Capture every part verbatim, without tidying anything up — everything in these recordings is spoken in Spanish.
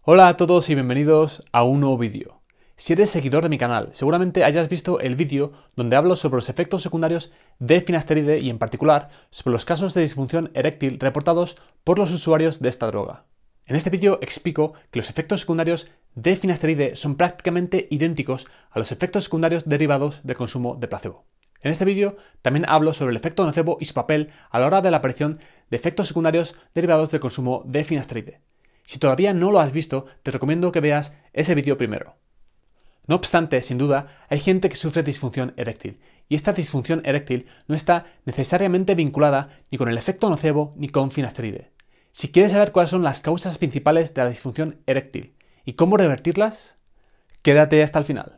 Hola a todos y bienvenidos a un nuevo vídeo. Si eres seguidor de mi canal, seguramente hayas visto el vídeo donde hablo sobre los efectos secundarios de finasteride y en particular sobre los casos de disfunción eréctil reportados por los usuarios de esta droga. En este vídeo explico que los efectos secundarios de finasteride son prácticamente idénticos a los efectos secundarios derivados del consumo de placebo. En este vídeo también hablo sobre el efecto nocebo y su papel a la hora de la aparición de efectos secundarios derivados del consumo de finasteride. Si todavía no lo has visto, te recomiendo que veas ese vídeo primero. No obstante, sin duda, hay gente que sufre disfunción eréctil, y esta disfunción eréctil no está necesariamente vinculada ni con el efecto nocebo ni con finasteride. Si quieres saber cuáles son las causas principales de la disfunción eréctil y cómo revertirlas, quédate hasta el final.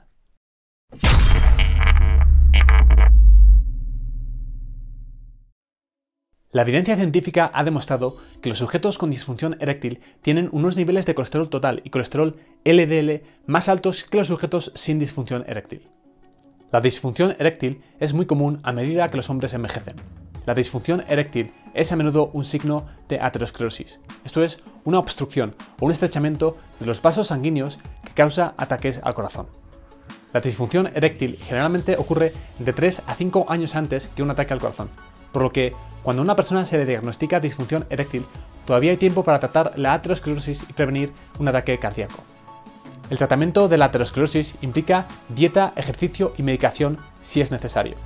La evidencia científica ha demostrado que los sujetos con disfunción eréctil tienen unos niveles de colesterol total y colesterol L D L más altos que los sujetos sin disfunción eréctil. La disfunción eréctil es muy común a medida que los hombres envejecen. La disfunción eréctil es a menudo un signo de aterosclerosis, esto es, una obstrucción o un estrechamiento de los vasos sanguíneos que causa ataques al corazón. La disfunción eréctil generalmente ocurre de tres a cinco años antes que un ataque al corazón, por lo que cuando a una persona se le diagnostica disfunción eréctil, todavía hay tiempo para tratar la aterosclerosis y prevenir un ataque cardíaco. El tratamiento de la aterosclerosis implica dieta, ejercicio y medicación si es necesario.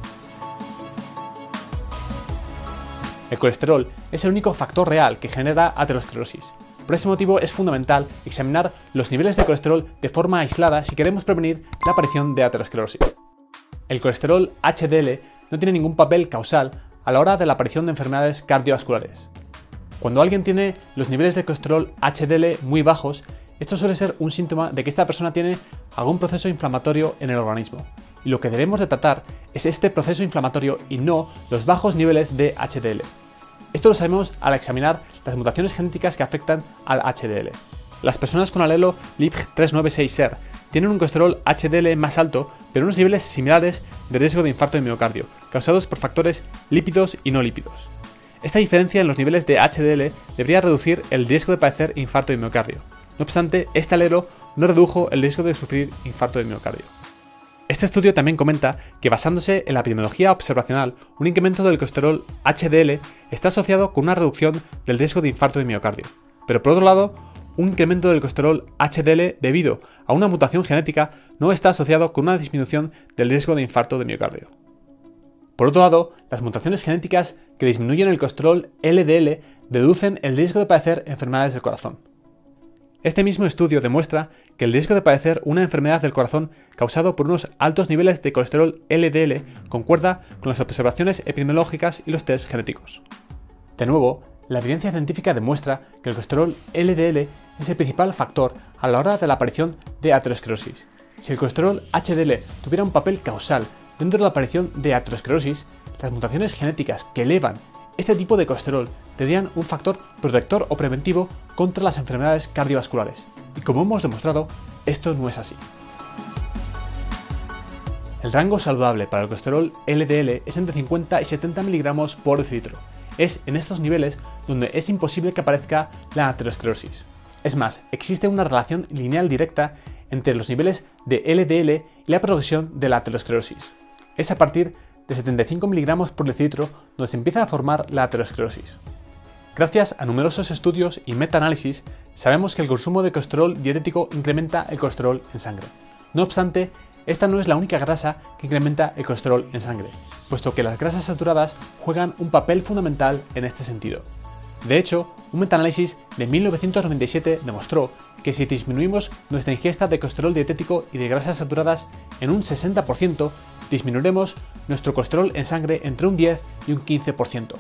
El colesterol es el único factor real que genera aterosclerosis. Por ese motivo es fundamental examinar los niveles de colesterol de forma aislada si queremos prevenir la aparición de aterosclerosis. El colesterol H D L no tiene ningún papel causal a la hora de la aparición de enfermedades cardiovasculares. Cuando alguien tiene los niveles de colesterol H D L muy bajos, esto suele ser un síntoma de que esta persona tiene algún proceso inflamatorio en el organismo, y lo que debemos de tratar es este proceso inflamatorio y no los bajos niveles de H D L. Esto lo sabemos al examinar las mutaciones genéticas que afectan al H D L. Las personas con alelo L I P G tres nueve seis E R tienen un colesterol H D L más alto, pero unos niveles similares de riesgo de infarto de miocardio, causados por factores lípidos y no lípidos. Esta diferencia en los niveles de H D L debería reducir el riesgo de padecer infarto de miocardio. No obstante, este alelo no redujo el riesgo de sufrir infarto de miocardio. Este estudio también comenta que basándose en la epidemiología observacional, un incremento del colesterol H D L está asociado con una reducción del riesgo de infarto de miocardio. Pero por otro lado, un incremento del colesterol H D L debido a una mutación genética no está asociado con una disminución del riesgo de infarto de miocardio. Por otro lado, las mutaciones genéticas que disminuyen el colesterol L D L reducen el riesgo de padecer enfermedades del corazón. Este mismo estudio demuestra que el riesgo de padecer una enfermedad del corazón causado por unos altos niveles de colesterol L D L concuerda con las observaciones epidemiológicas y los test genéticos. De nuevo, la evidencia científica demuestra que el colesterol L D L es el principal factor a la hora de la aparición de aterosclerosis. Si el colesterol H D L tuviera un papel causal dentro de la aparición de aterosclerosis, las mutaciones genéticas que elevan este tipo de colesterol tendrían un factor protector o preventivo contra las enfermedades cardiovasculares. Y como hemos demostrado, esto no es así. El rango saludable para el colesterol L D L es entre cincuenta y setenta miligramos por decilitro. Es en estos niveles donde es imposible que aparezca la aterosclerosis. Es más, existe una relación lineal directa entre los niveles de L D L y la progresión de la aterosclerosis. Es a partir de setenta y cinco miligramos por decilitro donde se empieza a formar la aterosclerosis. Gracias a numerosos estudios y metaanálisis, sabemos que el consumo de colesterol dietético incrementa el colesterol en sangre. No obstante, esta no es la única grasa que incrementa el colesterol en sangre, puesto que las grasas saturadas juegan un papel fundamental en este sentido. De hecho, un metaanálisis de mil novecientos noventa y siete demostró que si disminuimos nuestra ingesta de colesterol dietético y de grasas saturadas en un sesenta por ciento, disminuiremos nuestro colesterol en sangre entre un diez y un quince por ciento.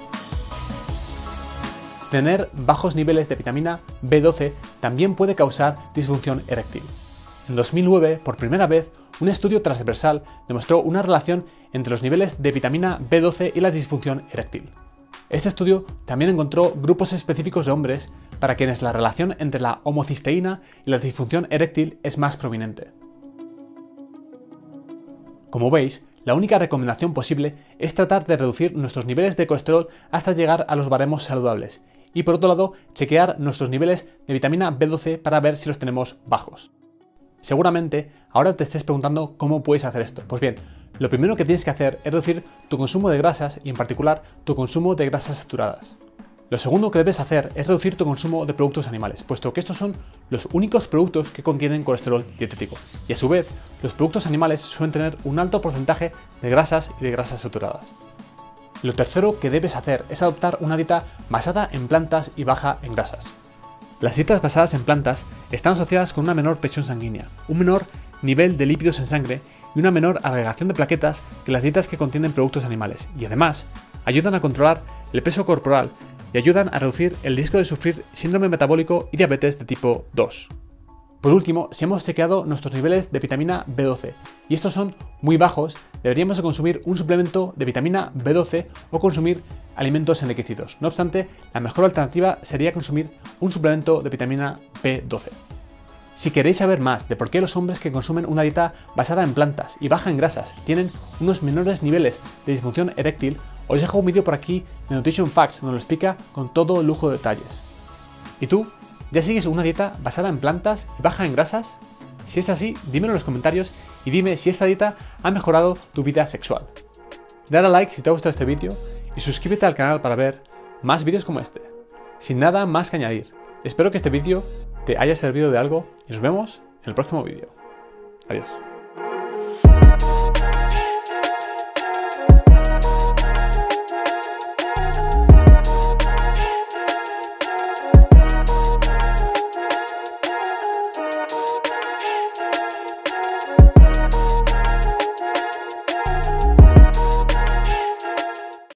Tener bajos niveles de vitamina B doce también puede causar disfunción eréctil. En dos mil nueve, por primera vez, un estudio transversal demostró una relación entre los niveles de vitamina B doce y la disfunción eréctil. Este estudio también encontró grupos específicos de hombres para quienes la relación entre la homocisteína y la disfunción eréctil es más prominente. Como veis, la única recomendación posible es tratar de reducir nuestros niveles de colesterol hasta llegar a los baremos saludables, Y por otro lado, chequear nuestros niveles de vitamina B doce para ver si los tenemos bajos. Seguramente ahora te estés preguntando cómo puedes hacer esto. Pues bien, lo primero que tienes que hacer es reducir tu consumo de grasas y en particular tu consumo de grasas saturadas. Lo segundo que debes hacer es reducir tu consumo de productos animales, puesto que estos son los únicos productos que contienen colesterol dietético. Y a su vez, los productos animales suelen tener un alto porcentaje de grasas y de grasas saturadas. Lo tercero que debes hacer es adoptar una dieta basada en plantas y baja en grasas. Las dietas basadas en plantas están asociadas con una menor presión sanguínea, un menor nivel de lípidos en sangre y una menor agregación de plaquetas que las dietas que contienen productos animales, y además ayudan a controlar el peso corporal y ayudan a reducir el riesgo de sufrir síndrome metabólico y diabetes de tipo dos. Por último, si hemos chequeado nuestros niveles de vitamina B doce y estos son muy bajos, deberíamos de consumir un suplemento de vitamina B doce o consumir alimentos enriquecidos. No obstante, la mejor alternativa sería consumir un suplemento de vitamina B doce. Si queréis saber más de por qué los hombres que consumen una dieta basada en plantas y baja en grasas tienen unos menores niveles de disfunción eréctil, os dejo un vídeo por aquí de Nutrition Facts donde lo explica con todo lujo de detalles. ¿Y tú? ¿Ya sigues una dieta basada en plantas y baja en grasas? Si es así, dímelo en los comentarios y dime si esta dieta ha mejorado tu vida sexual. Dale a like si te ha gustado este vídeo y suscríbete al canal para ver más vídeos como este. Sin nada más que añadir, espero que este vídeo te haya servido de algo y nos vemos en el próximo vídeo. Adiós.